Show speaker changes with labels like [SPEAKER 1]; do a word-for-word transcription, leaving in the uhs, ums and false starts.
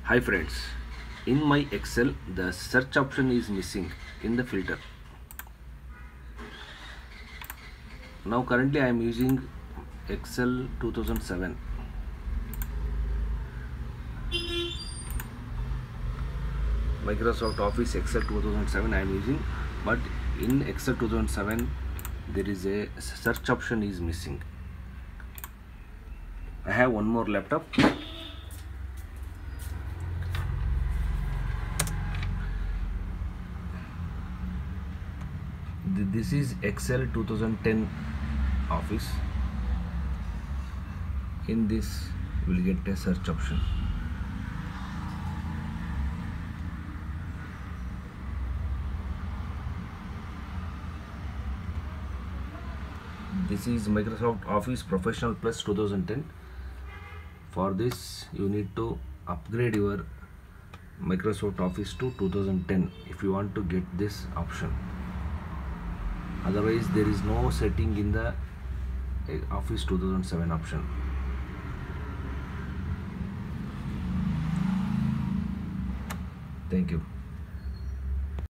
[SPEAKER 1] Hi friends, in my Excel the search option is missing in the filter. Now currently I am using Excel two thousand seven. Microsoft Office Excel two thousand seven I am using, but in Excel two thousand seven there is a search option is missing. I have one more laptop. This is Excel two thousand ten Office. In this you will get a search option. This is Microsoft Office Professional Plus two thousand ten. For this you need to upgrade your Microsoft Office to two thousand ten if you want to get this option. Otherwise there is no setting in the Office two thousand seven option. Thank you.